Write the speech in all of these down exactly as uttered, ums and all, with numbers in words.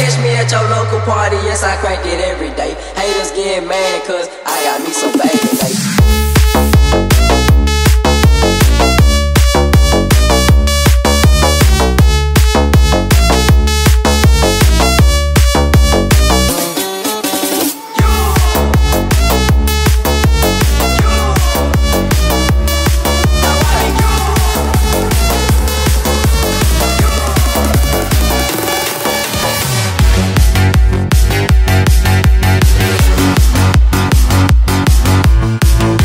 catch me at your local party, yes, I crank it every day. Haters get mad cause I got me some banging late. You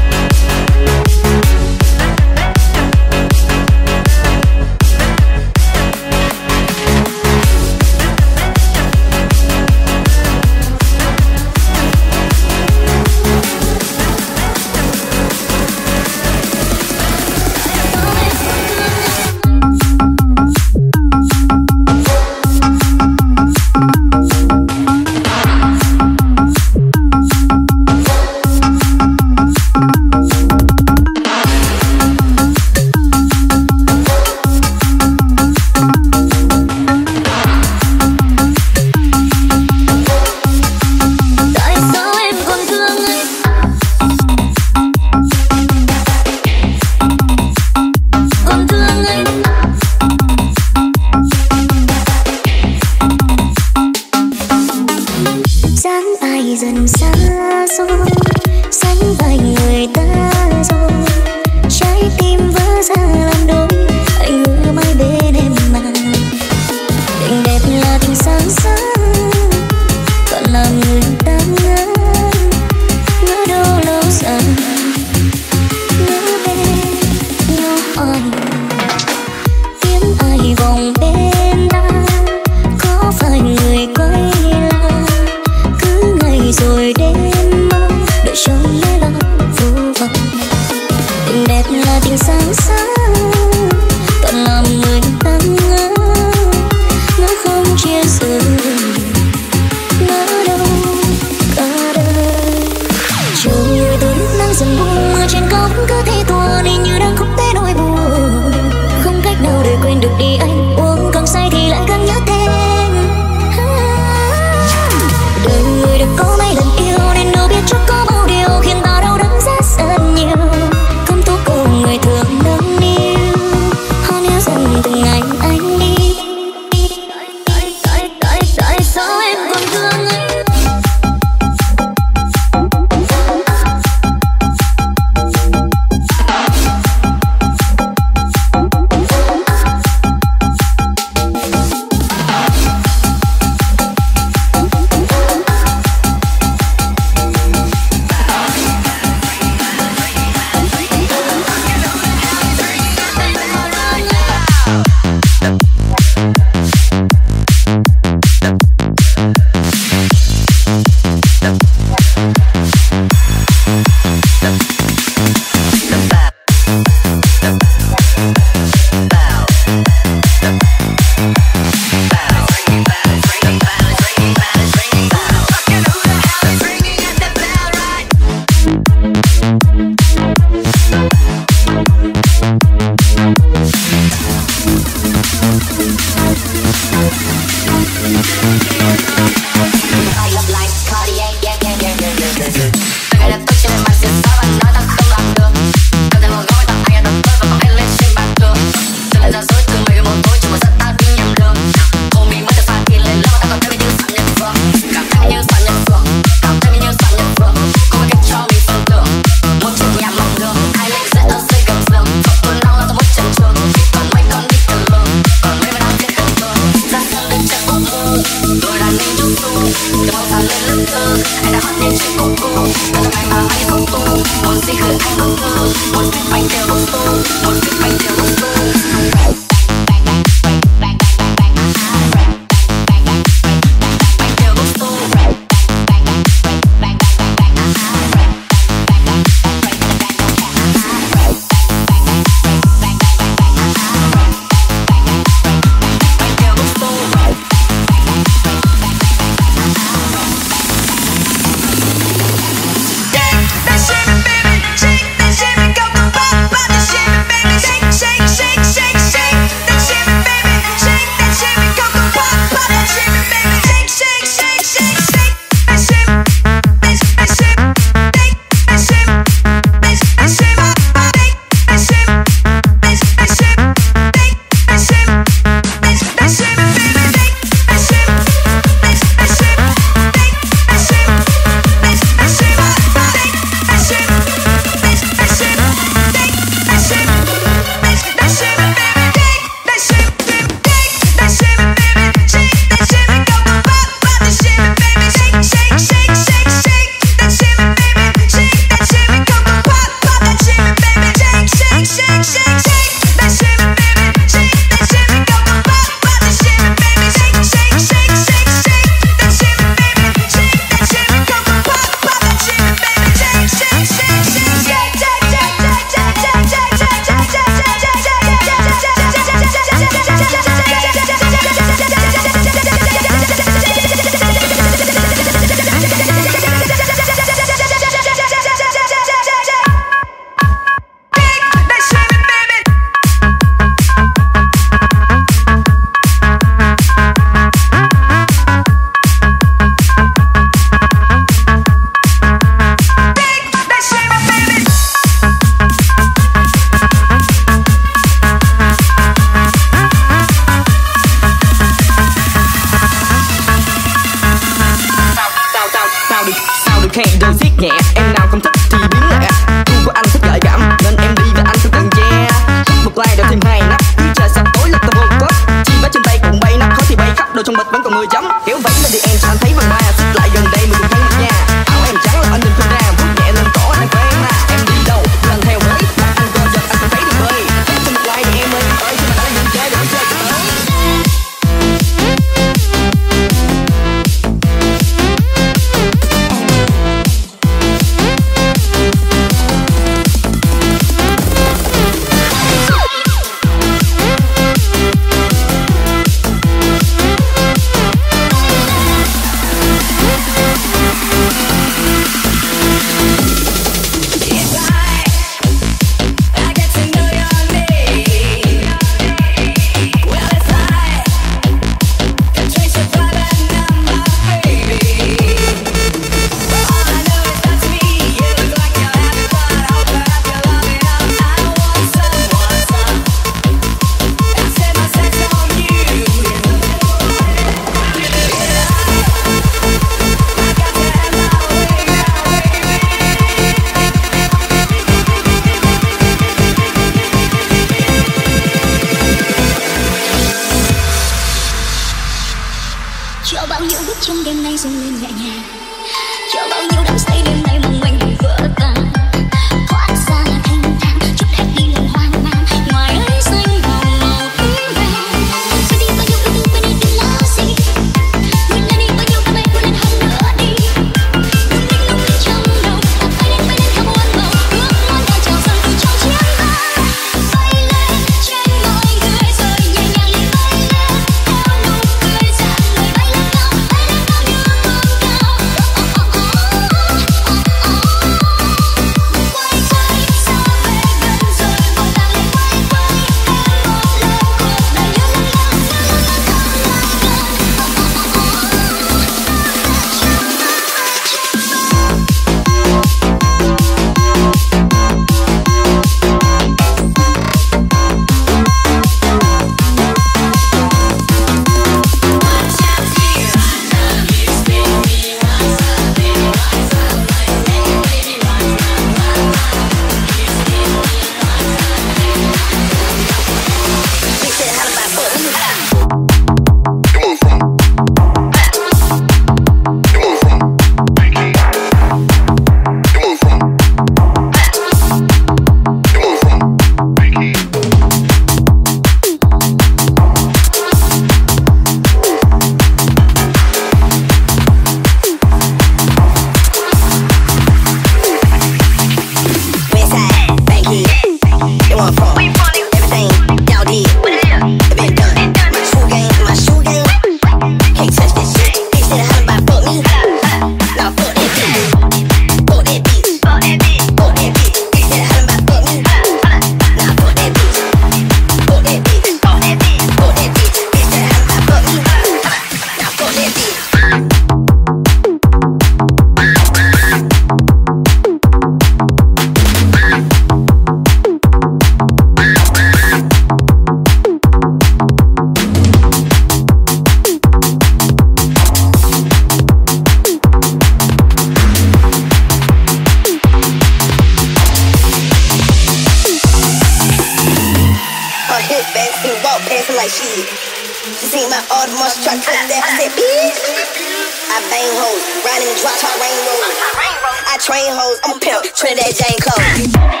bustin' like shit. She seen my Audemars, she try to twist that. I said, bitch. I bang hoes, riding in the drop top rain road. I train hoes, I'm a pimp, Trinidad Jane Cole.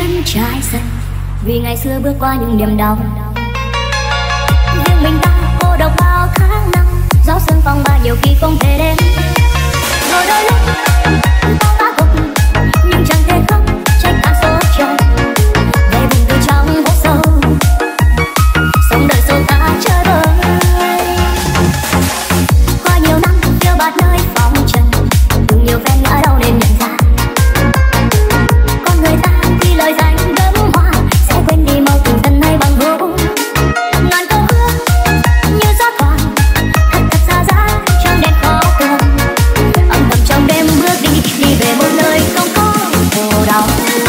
chân trái dần vì ngày xưa bước qua những niềm đau. Riêng mình ta cô độc bao tháng năm, gió sương phong ba nhiều khi không thể đến. Rồi đôi lúc ta ngã gục nhưng chẳng thể khóc trách cả số trời về vùng từ trong hố sâu, sống đời sâu ta chơi vơi. Qua nhiều năm yêu bạt nơi phong trần, từng nhiều phen ngã đau nên nhận ra con người ta khi lời danh gấm hoa sẽ quên đi mau từng thân hay bằng vô. Ngàn câu hứa như gió thoảng thật thật xa giá trong đêm khó cầu, âm thầm trong đêm bước đi đi về một nơi không có khổ đau.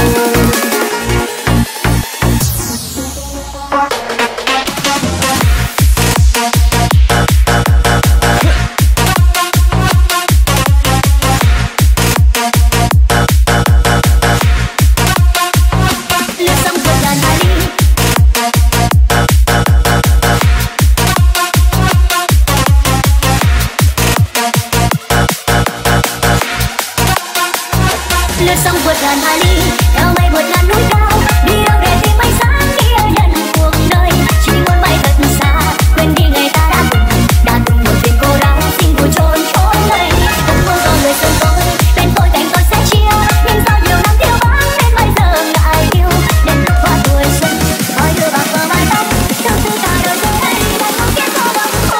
Lướt sông vượt ngàn hải lý, theo mây vượt ngàn núi cao, đi đâu để tìm ánh sáng kia nhận cuộc đời. Chỉ muốn bay thật xa, quên đi ngày ta đã từng đã từng một tình cô đau, xin vui trốn trốn đây. Không muốn có người sớm tôi, bên tôi cạnh tôi sẽ chia. Nhưng sao nhiều năm thiếu vắng đến bây giờ ngại yêu. Đến lúc qua tuổi xuân, coi đưa vào bờ vai tóc, trong tư cả đời tôi đây đã không biết có bằng không.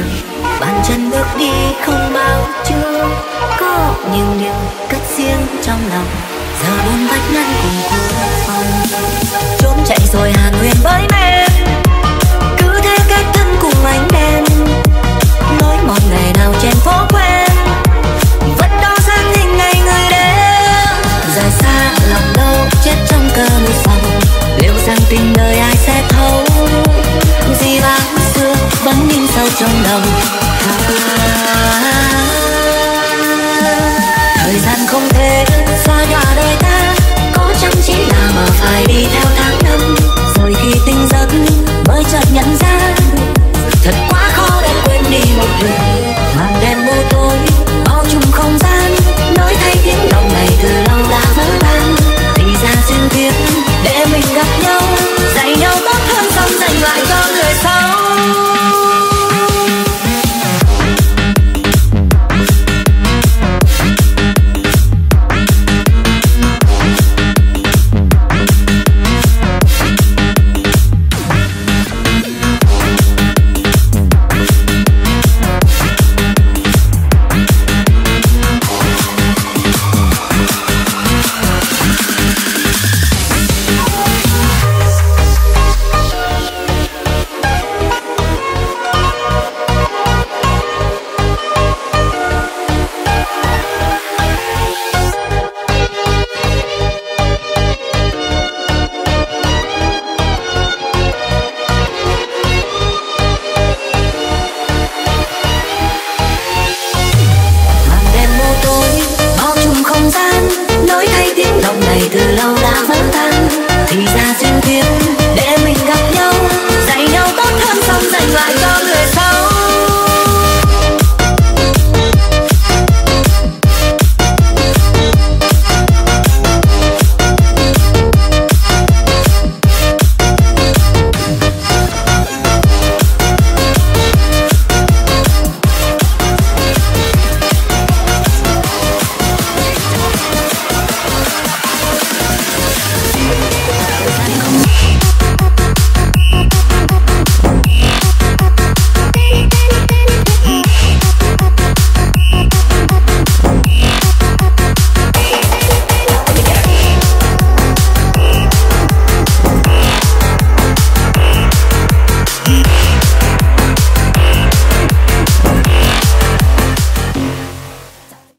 đường, bàn chân bước đi không bao chưa. Có những điều cất riêng trong lòng, giờ bốn vách ngăn cùng cuối phòng. Trốn chạy rồi hàn huyền với men, cứ thế kết thân cùng ánh đèn. Nói một ngày nào trên phố quen, vẫn đó dáng hình ngày người đến. Rời xa lòng đâu chết trong cơn sóng, liệu rằng tình đời ai sẽ thấu. Gì bao xưa vẫn in sâu trong lòng. Thời gian không thể xóa nhòa đời ta, có chăng chỉ là mà phải đi theo tháng năm. Rồi khi tinh giấc mới chợt nhận ra, thật quá khó để quên đi một người. Màn đêm mù tối bao trùm không gian, nói thay tiếng lòng này từ lâu đã vỡ tan. Thì ra duyên kiếp để mình gặp nhau, dạy nhau tốt hơn xong dành lại cho người sau. Nói thay tiếng lòng này từ lâu đã vỡ